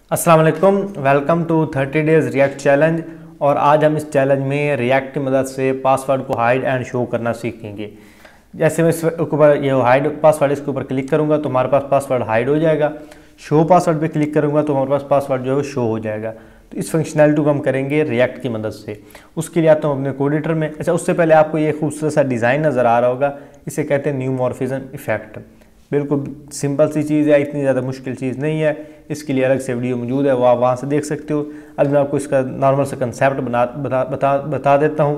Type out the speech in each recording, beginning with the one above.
अस्सलाम वालेकुम, welcome to 30 days React challenge. और आज हम इस चैलेंज में रिएक्ट की मदद से पासवर्ड को हाइड एंड शो करना सीखेंगे। जैसे मैं इसके ऊपर ये हाइड पासवर्ड इसके ऊपर क्लिक करूंगा तो हमारे पास पासवर्ड हाइड हो जाएगा। शो पासवर्ड पे क्लिक करूंगा तो हमारे पास पासवर्ड जो है वो शो हो जाएगा। तो इस फंक्शनैलिटी को हम करेंगे रिएक्ट की मदद से। उसके लिए आता हूँ अपने कोड एडिटर में। अच्छा, उससे पहले आपको ये खूबसूरत सा डिज़ाइन नज़र आ रहा होगा, इसे कहते हैं न्यूमॉर्फिज्म इफेक्ट। बिल्कुल सिंपल सी चीज़ है, इतनी ज़्यादा मुश्किल चीज़ नहीं है। इसके लिए अलग से वीडियो मौजूद है, वो आप वहाँ से देख सकते हो। अब मैं आपको इसका नॉर्मल सा कंसेप्ट बता देता हूँ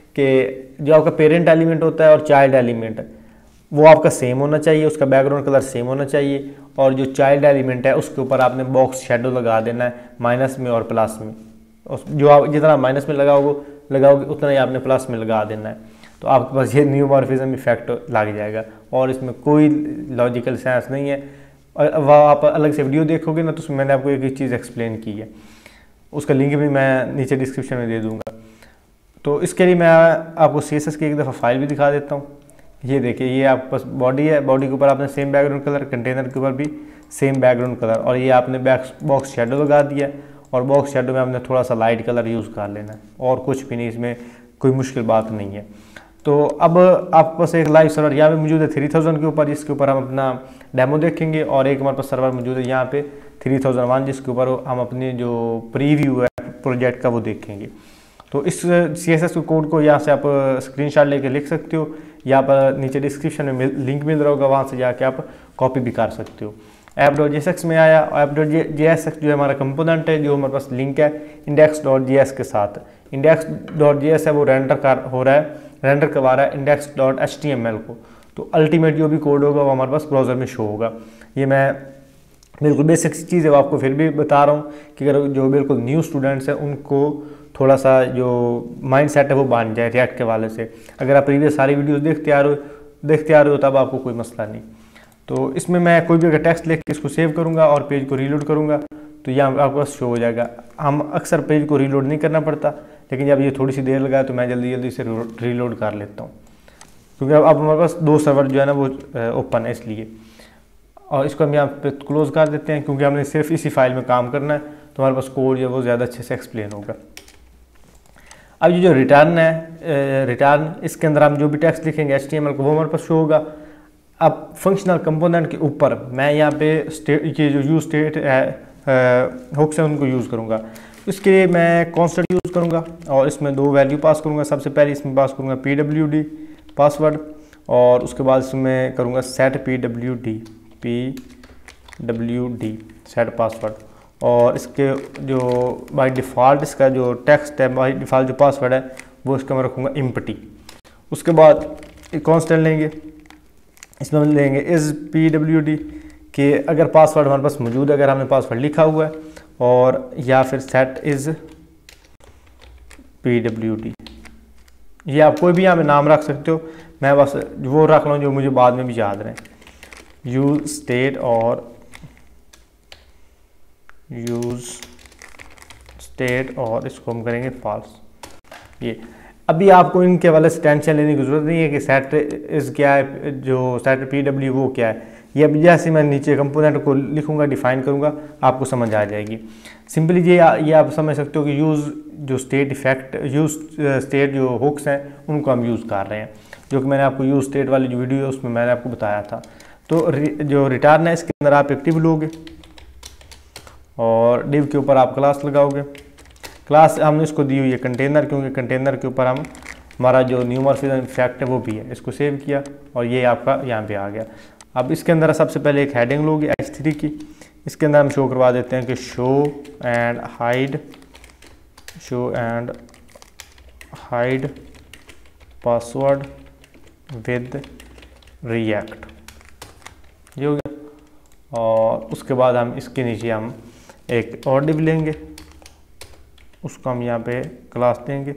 कि जो आपका पेरेंट एलिमेंट होता है और चाइल्ड एलिमेंट वो आपका सेम होना चाहिए, उसका बैकग्राउंड कलर सेम होना चाहिए। और जो चाइल्ड एलिमेंट है उसके ऊपर आपने बॉक्स शेडो लगा देना है, माइनस में और प्लस में। जो आप जितना माइनस में लगाओगे उतना ही आपने प्लस में लगा देना है। तो आपके पास ये न्यूमॉर्फिज्म इफेक्ट लग जाएगा और इसमें कोई लॉजिकल सेंस नहीं है। वह आप अलग से वीडियो देखोगे ना तो उसमें मैंने आपको एक चीज़ एक्सप्लेन की है, उसका लिंक भी मैं नीचे डिस्क्रिप्शन में दे दूंगा। तो इसके लिए मैं आपको CSS की एक दफ़ा फाइल भी दिखा देता हूँ। ये देखिए, ये आपके पास बॉडी है, बॉडी के ऊपर आपने सेम बैकग्राउंड कलर, कंटेनर के ऊपर भी सेम बैकग्राउंड कलर, और ये आपने बॉक्स शेडो लगा दिया। और बॉक्स शेडो में आपने थोड़ा सा लाइट कलर यूज़ कर लेना है और कुछ भी नहीं, इसमें कोई मुश्किल बात नहीं है। तो अब आपके पास एक लाइव सर्वर यहाँ पे मौजूद है 3000 के ऊपर, जिसके ऊपर हम अपना डेमो देखेंगे। और एक हमारे पास सर्वर मौजूद है यहाँ पे 3001, जिसके ऊपर हम अपनी जो प्रीव्यू है प्रोजेक्ट का वो देखेंगे। तो इस CSS कोड को यहाँ से आप स्क्रीनशॉट लेके लिख सकते हो, यहाँ पर नीचे डिस्क्रिप्शन में लिंक मिल रहा होगा, वहाँ से जाके आप कॉपी भी कर सकते हो। app.jsx में आया, app.jsx जो हमारा कंपोनेंट है, जो हमारे पास लिंक है index.js के साथ। index.js है वो रेंडर हो रहा है, रेंडर करवा रहा है index.html को। तो अल्टीमेट जो भी कोड होगा वो हमारे पास ब्राउज़र में शो होगा। ये मैं बिल्कुल बेसिक चीज़ है, वो आपको फिर भी बता रहा हूँ कि अगर जो बिल्कुल न्यू स्टूडेंट्स हैं उनको थोड़ा सा जो माइंड सेट है वो बन जाए रिएक्ट के वाले से। अगर आप प्रीवियस सारी वीडियोस देखते आ रहे हो तब आपको कोई मसला नहीं। तो इसमें मैं कोई भी अगर टेक्स्ट लिख के इसको सेव करूँगा और पेज को रीलोड करूँगा तो यहाँ आपके पास शो हो जाएगा। हम अक्सर पेज को रीलोड नहीं करना पड़ता, लेकिन जब ये थोड़ी सी देर लगाए तो मैं जल्दी से रीलोड कर लेता हूँ, क्योंकि अब हमारे पास दो सर्वर जो है ना वो ओपन है इसलिए। और इसको हम यहाँ पे क्लोज कर देते हैं, क्योंकि हमने सिर्फ इसी फाइल में काम करना है, तो हमारे पास कोड जो है वो ज़्यादा अच्छे से एक्सप्लेन होगा। अब ये जो रिटर्न है, रिटर्न, इसके अंदर हम जो भी टेक्स्ट लिखेंगे HTML को वो हमारे पास शो होगा। अब फंक्शनल कंपोनेंट के ऊपर मैं यहाँ पे स्टेट ये जो यूज स्टेट है हुक्स है उनको यूज़ करूँगा। इसके लिए मैं कॉन्स्टेंट यूज़ करूँगा और इसमें दो वैल्यू पास करूँगा। सबसे पहले इसमें पास करूँगा PWD पासवर्ड, और उसके बाद इसमें करूँगा सेट PWD सेट पासवर्ड। और इसके जो बाय डिफ़ॉल्ट इसका जो टेक्स्ट है, बाय डिफ़ॉल्ट जो पासवर्ड है वो इसका मैं रखूँगा एम्प्टी। उसके बाद एक कॉन्स्टेंट लेंगे, इसमें हम लेंगे इज़ PWD कि अगर पासवर्ड हमारे पास मौजूद है, अगर हमने पासवर्ड लिखा हुआ है, और या फिर सेट इज़ PWD। ये आप कोई भी यहाँ पे नाम रख सकते हो, मैं बस वो रख लूँ जो मुझे बाद में भी याद रहे। यूज स्टेट और इसको हम करेंगे फॉल्स। ये अभी आपको इनके वाले से टेंशन लेने की ज़रूरत नहीं है कि सेट इज़ क्या है, जो सेट PW वो क्या है। ये अभी जैसे मैं नीचे कंपोनेंट को लिखूंगा, डिफाइन करूंगा, आपको समझ आ जाएगी। सिंपली ये आप समझ सकते हो कि यूज़ जो स्टेट इफेक्ट, यूज़ स्टेट जो हुक्स हैं उनको हम यूज़ कर रहे हैं, जो कि मैंने आपको यूज़ स्टेट वाली जो वीडियो है उसमें मैंने आपको बताया था। तो जो रिटर्न है इसके अंदर आप एक डिव लोगे और डिव के ऊपर आप क्लास लगाओगे। क्लास हमने इसको दी हुई है कंटेनर, क्योंकि कंटेनर के ऊपर हमारा जो न्यूमॉर्फिज्म इफेक्ट है वो भी है। इसको सेव किया और ये आपका यहाँ पे आ गया। अब इसके अंदर सबसे पहले एक हेडिंग लोगे H3 की, इसके अंदर हम शो करवा देते हैं कि show and hide password with React, ये हो गया। और उसके बाद हम इसके नीचे हम एक और डिव लेंगे, उसको हम यहाँ पे क्लास देंगे।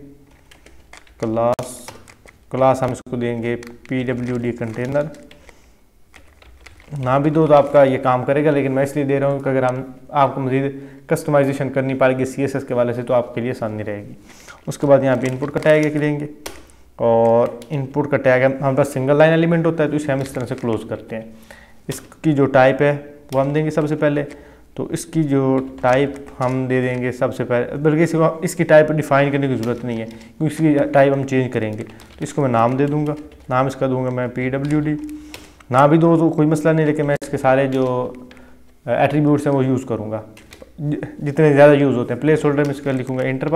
क्लास हम इसको देंगे PWD कंटेनर। ना भी दो तो आपका ये काम करेगा, लेकिन मैं इसलिए दे रहा हूँ कि अगर आपको मज़ीद कस्टमाइजेशन करनी पड़ेगी CSS के वाले से तो आपके लिए आसानी रहेगी। उसके बाद यहाँ पे इनपुट का टैग एक लेंगे, और इनपुट का टैग हमारे पास सिंगल लाइन एलिमेंट होता है तो इसे हम इस तरह से क्लोज करते हैं। इसकी जो टाइप है वो हम देंगे सबसे पहले, तो इसकी जो टाइप हम दे देंगे सबसे पहले, बल्कि इसकी टाइप डिफ़ाइन करने की ज़रूरत नहीं है क्योंकि इसकी टाइप हम चेंज करेंगे। तो इसको मैं नाम दे दूँगा, नाम इसका दूँगा मैं PWD। ना भी दो तो कोई मसला नहीं, लेकिन मैं इसके सारे जो एट्रीब्यूट्स हैं वो यूज़ करूँगा जितने ज़्यादा यूज़ होते हैं। प्लेस होल्डर में इसका लिखूँगा इंटर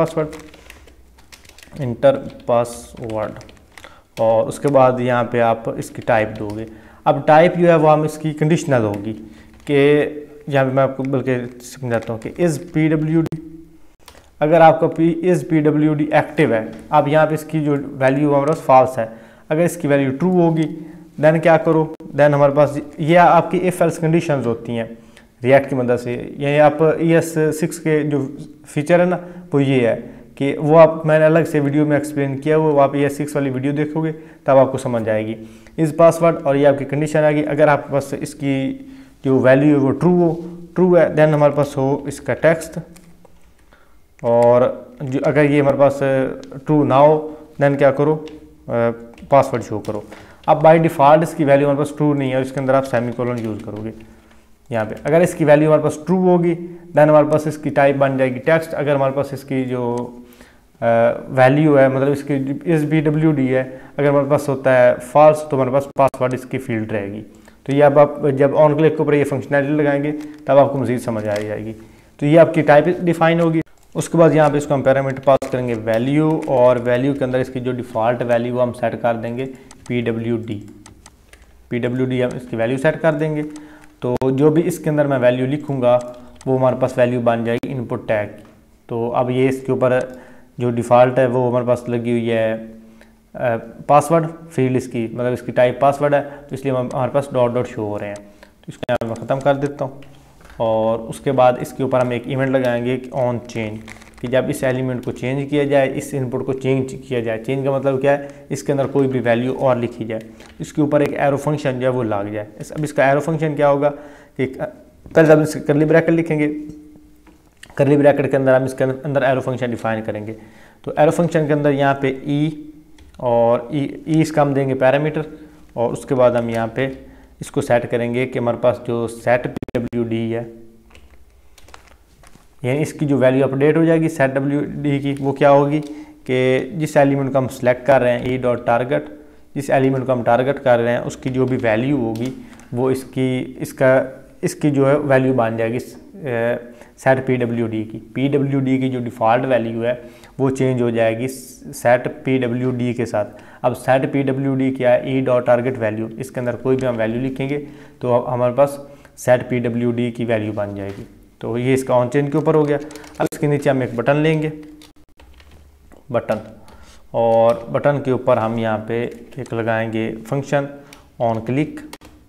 पासवर्ड, और उसके बाद यहाँ पे आप इसकी टाइप दोगे। अब टाइप जो है वो हम इसकी कंडीशनल होगी कि यहाँ पे मैं आपको बल्कि समझाता हूँ कि इज़ PWD, अगर आपका इज़ PWD एक्टिव है, अब यहाँ पे इसकी जो वैल्यू हमारे पास फॉल्स है। अगर इसकी वैल्यू ट्रू होगी देन क्या करो, देन हमारे पास ये आपकी इफ एल्स कंडीशंस होती हैं रिएक्ट की मदद से। ये आप ES6 के जो फीचर है ना वो ये है कि वो आप मैंने अलग से वीडियो में एक्सप्लेन किया, वो आप ES6 वाली वीडियो देखोगे तब आपको समझ आएगी। इस पासवर्ड और ये आपकी कंडीशन आएगी, अगर आपके पास इसकी जो वैल्यू है वो ट्रू है देन हमारे पास हो इसका टेक्स्ट, और जो अगर ये हमारे पास ट्रू ना हो देन क्या करो, पासवर्ड शो करो। अब बाय डिफ़ॉल्ट इसकी वैल्यू हमारे पास ट्रू नहीं है, इसके अंदर आप सेमीकोलन यूज़ करोगे यहाँ पे। अगर इसकी वैल्यू हमारे पास ट्रू होगी देन हमारे पास इसकी टाइप बन जाएगी टेक्स्ट। अगर हमारे पास इसकी जो वैल्यू है, मतलब इसकी इस PWD है, अगर हमारे पास होता है फॉल्स तो हमारे पास पासवर्ड इसकी फील्ड रहेगी। तो ये अब आप जब ऑन क्लिक के ऊपर ये फंक्शनैलिटी लगाएंगे तब आपको मज़ीद समझ आ जाएगी। तो ये आपकी टाइप डिफाइन होगी। उसके बाद यहाँ पे इसको हम पैरामीटर पास करेंगे वैल्यू, और वैल्यू के अंदर इसकी जो डिफ़ॉल्ट वैल्यू हम सेट कर देंगे PWD हम इसकी वैल्यू सेट कर देंगे। तो जो भी इसके अंदर मैं वैल्यू लिखूँगा वो हमारे पास वैल्यू बन जाएगी इनपुट टैग। तो अब ये इसके ऊपर जो डिफ़ॉल्ट है वो हमारे पास लगी हुई है पासवर्ड फील्ड इसकी, मतलब इसकी टाइप पासवर्ड है, तो इसलिए हमारे पास डॉट डॉट शो हो रहे हैं। तो इसको यहाँ मैं ख़त्म कर देता हूँ, और उसके बाद इसके ऊपर हम एक इवेंट लगाएंगे ऑन चेंज, कि जब इस एलिमेंट को चेंज किया जाए, इस इनपुट को चेंज किया जाए। चेंज का मतलब क्या है, इसके अंदर कोई भी वैल्यू और लिखी जाए, इसके ऊपर एक एरो फंक्शन जो है वो लग जाए। अब इसका एरो फंक्शन क्या होगा कि पहले हम इसके करली ब्रैकेट लिखेंगे, करली ब्रैकेट के अंदर हम इसके अंदर एरो फंक्शन डिफाइन करेंगे। तो एरो फंक्शन के अंदर यहाँ पे और ई इसका हम देंगे पैरामीटर, और उसके बाद हम यहाँ पे इसको सेट करेंगे कि हमारे पास जो सेट PWD है, यानी इसकी जो वैल्यू अपडेट हो जाएगी सेट WD की, वो क्या होगी कि जिस एलिमेंट को हम सेलेक्ट कर रहे हैं E.target, जिस एलिमेंट को हम टारगेट कर रहे हैं उसकी जो भी वैल्यू होगी वो इसकी जो है वैल्यू बन जाएगी सेट PWD की जो डिफ़ॉल्ट वैल्यू है वो चेंज हो जाएगी सेट PWD के साथ। अब सेट PWD क्या है, E.target वैल्यू, इसके अंदर कोई भी हम वैल्यू लिखेंगे तो हमारे पास सेट PWD की वैल्यू बन जाएगी। तो ये इसका ऑन चेंज के ऊपर हो गया। अब इसके नीचे हम एक बटन लेंगे, बटन, और बटन के ऊपर हम यहाँ पे एक लगाएंगे फंक्शन ऑन क्लिक,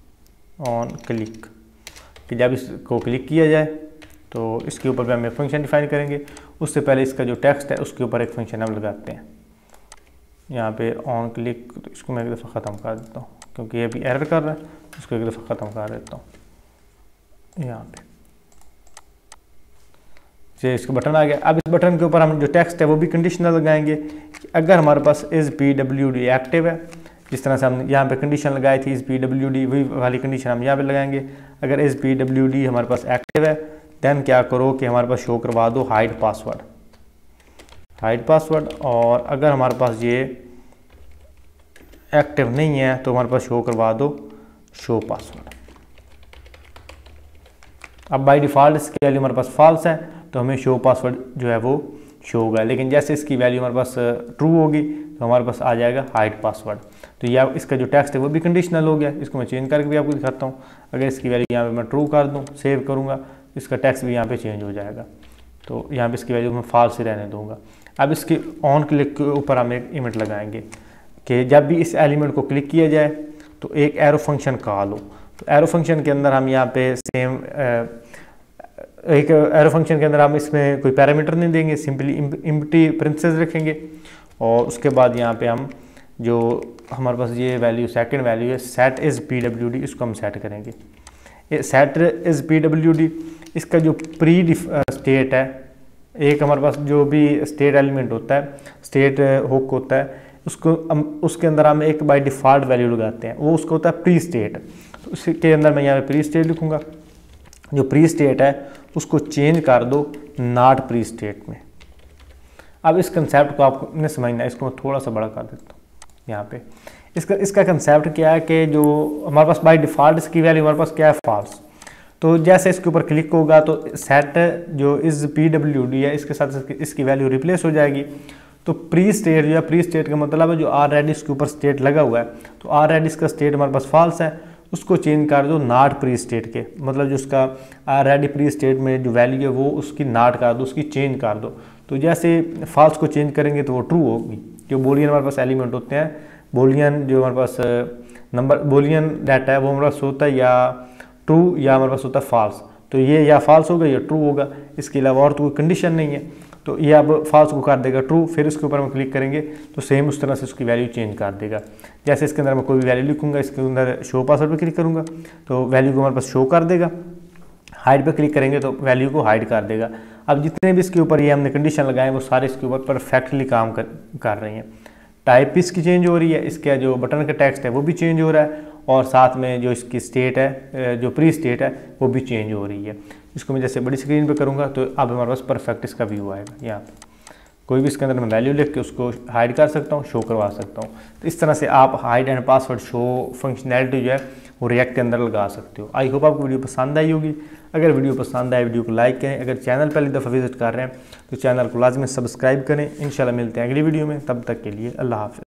कि जब इसको क्लिक किया जाए तो इसके ऊपर भी हम एक फंक्शन डिफाइन करेंगे। उससे पहले इसका जो टेक्स्ट है उसके ऊपर एक फंक्शन हम लगाते हैं यहाँ पे ऑन क्लिक। तो इसको मैं एक दफ़ा ख़त्म कर देता हूँ क्योंकि ये भी एरर कर रहा है, इसको एक दफ़ा ख़त्म कर देता हूँ यहाँ पे। ये इसका बटन आ गया। अब इस बटन के ऊपर हम जो टेक्स्ट है वो भी कंडीशनल लगाएंगे कि अगर हमारे पास इज़ PWD एक्टिव है, जिस तरह से हम यहाँ पे कंडीशन लगाई थी इज़ PWD, वही वाली कंडीशन हम यहाँ पे लगाएंगे। अगर इज़ PWD हमारे पास एक्टिव है देन क्या करो कि हमारे पास शो करवा दो हाइड पासवर्ड, और अगर हमारे पास ये एक्टिव नहीं है तो हमारे पास शो करवा दो शो पासवर्ड। अब बाय डिफ़ॉल्ट इसकी वैल्यू हमारे पास फॉल्स है तो हमें शो पासवर्ड जो है वो शो होगा, लेकिन जैसे इसकी वैल्यू हमारे पास ट्रू होगी तो हमारे पास आ जाएगा हाइड पासवर्ड। तो यह इसका जो टेक्स्ट है वो भी कंडीशनल हो गया। इसको मैं चेंज करके भी आपको दिखाता हूँ। अगर इसकी वैल्यू यहाँ पे मैं ट्रू कर दूँ, सेव करूँगा, इसका टेक्स्ट भी यहाँ पे चेंज हो जाएगा। तो यहाँ पे इसकी वैल्यू मैं फॉल्स ही रहने दूँगा। अब इसके ऑन क्लिक के ऊपर हम एक इवेंट लगाएंगे कि जब भी इस एलिमेंट को क्लिक किया जाए तो एक एरो फंक्शन कॉल हो। तो एरो फंक्शन के अंदर हम यहाँ पे सेम एक एरो फंक्शन के अंदर हम इसमें कोई पैरामीटर नहीं देंगे, सिंपली एम्प्टी प्रिंसेस रखेंगे, और उसके बाद यहाँ पे हम जो हमारे पास ये वैल्यू सेकंड वैल्यू है सेट इज़ PWD, इसको हम सेट करेंगे। सेट इज़ PWD इसका जो प्री स्टेट है, एक हमारे पास जो भी स्टेट एलिमेंट होता है, स्टेट हुक होता है, उसको उसके अंदर हम एक बाय डिफ़ॉल्ट वैल्यू लगाते हैं, वो उसको होता है प्री स्टेट। तो उसके अंदर मैं यहाँ पे प्री स्टेट लिखूँगा, जो प्री स्टेट है उसको चेंज कर दो नॉट प्री स्टेट में। अब इस कंसेप्ट को आपने समझना है, इसको मैं थोड़ा सा बड़ा कर देता हूँ यहाँ पे। इसका कंसेप्ट क्या है कि जो हमारे पास बाय डिफ़ॉल्ट इसकी वैल्यू हमारे पास क्या है, फॉल्स। तो जैसे इसके ऊपर क्लिक होगा तो सेट जो इस PWD है इसके साथ इसकी वैल्यू रिप्लेस हो जाएगी। तो प्री स्टेट या प्री स्टेट का मतलब है जो ऑलरेडी इसके ऊपर स्टेट लगा हुआ है, तो ऑलरेडी इसका स्टेट हमारे पास फॉल्स है, उसको चेंज कर दो नॉट प्री स्टेट के, मतलब जो उसका ऑलरेडी प्री स्टेट में जो वैल्यू है वो उसकी नॉट कर दो, उसकी चेंज कर दो। तो जैसे फॉल्स को चेंज करेंगे तो वो ट्रू होगी। जो बूलियन हमारे पास एलिमेंट होते हैं, बूलियन जो हमारे पास नंबर बूलियन डाटा है वो हमारे पास होता है या ट्रू या हमारे पास होता है फॉल्स। तो ये या फॉल्स होगा या ट्रू होगा, इसके अलावा और तो कोई कंडीशन नहीं है। तो ये अब फॉल्स को कर देगा ट्रू, फिर इसके ऊपर हम क्लिक करेंगे तो सेम उस तरह से उसकी वैल्यू चेंज कर देगा। जैसे इसके अंदर मैं कोई भी वैल्यू लिखूंगा, इसके अंदर शो पासवर्ड पे क्लिक करूंगा तो वैल्यू को हमारे पास शो कर देगा, हाइड पे क्लिक करेंगे तो वैल्यू को हाइड कर देगा। अब जितने भी इसके ऊपर ये हमने कंडीशन लगाए वो सारे इसके ऊपर परफेक्टली काम कर रही हैं। टाइप इसकी चेंज हो रही है, इसका जो बटन का टेक्स्ट है वो भी चेंज हो रहा है, और साथ में जो इसकी स्टेट है जो प्री स्टेट है वो भी चेंज हो रही है। इसको मैं जैसे बड़ी स्क्रीन पे करूँगा तो अब हमारे पास परफेक्ट इसका व्यू आएगा। यहाँ पे कोई भी इसके अंदर मैं वैल्यू लिख के उसको हाइड कर सकता हूँ, शो करवा सकता हूँ। तो इस तरह से आप hide and password show functionality जो है वो रिएक्ट के अंदर लगा सकते हो। आई होप आपको वीडियो पसंद आई होगी। अगर वीडियो पसंद आए वीडियो को लाइक करें, अगर चैनल पहली दफ़ा विजिट कर रहे हैं तो चैनल को लाजमी सब्सक्राइब करें। इंशाल्लाह मिलते हैं अगली वीडियो में, तब तक के लिए अल्लाह हाफ़िज़।